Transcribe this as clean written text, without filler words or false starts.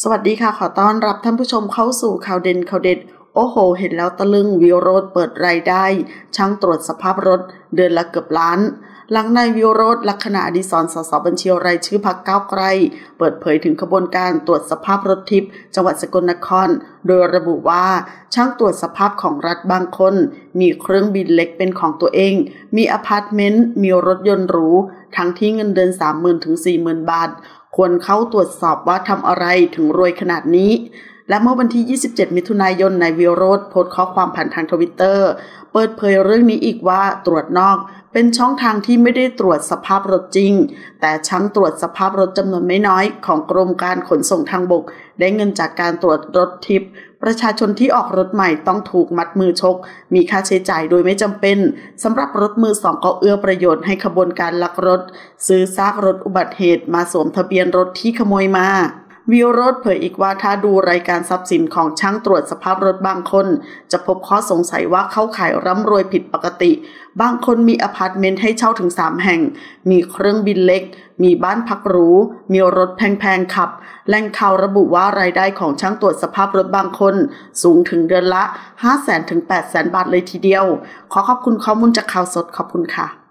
สวัสดีค่ะขอต้อนรับท่านผู้ชมเข้าสู่ข่าวเด่นข่าวเด็ดโอ้โหเห็นแล้วตะลึงวิโรจน์เปิดรายได้ช่างตรวจสภาพรถเดือนละเกือบล้านหลังนายวิโรจน์ลักษณะอดิศร สสบัญชีรายชื่อพรรคก้าวไกลเปิดเผยถึงขบวนการตรวจสภาพรถทิพย์จังหวัดสกลนครโดยระบุว่าช่างตรวจสภาพของรัฐบางคนมีเครื่องบินเล็กเป็นของตัวเองมีอพาร์ตเมนต์มีรถยนต์หรูทั้งที่เงินเดือน 30,000 ถึง 40,000 บาทควรเข้าตรวจสอบว่าทำอะไรถึงรวยขนาดนี้และเมื่อวันที่ 27 มิถุนายน นายวิโรจน์โพสต์ข้อความผ่านทางทวิตเตอร์เปิดเผยเรื่องนี้อีกว่าตรวจนอกเป็นช่องทางที่ไม่ได้ตรวจสภาพรถจริงแต่ช่างตรวจสภาพรถจำนวนไม่น้อยของกรมการขนส่งทางบกได้เงินจากการตรวจรถทิพย์ประชาชนที่ออกรถใหม่ต้องถูกมัดมือชกมีค่าใช้จ่ายโดยไม่จำเป็นสำหรับรถมือสองก็เอื้อประโยชน์ให้ขบวนการลักรถซื้อซากรถอุบัติเหตุมาสวมทะเบียนรถที่ขโมยมาวิโรจน์เผยอีกว่าถ้าดูรายการทรัพย์สินของช่างตรวจสภาพรถบางคนจะพบข้อสงสัยว่าเข้าข่ายร่ำรวยผิดปกติบางคนมีอพาร์ตเมนต์ให้เช่าถึง3 แห่งมีเครื่องบินเล็กมีบ้านพักหรูมีรถแพงๆขับแหล่งข่าวระบุว่ารายได้ของช่างตรวจสภาพรถบางคนสูงถึงเดือนละ 500,000 ถึง 800,000 บาทเลยทีเดียวขอขอบคุณข้อมูลจากข่าวสดขอบคุณค่ะ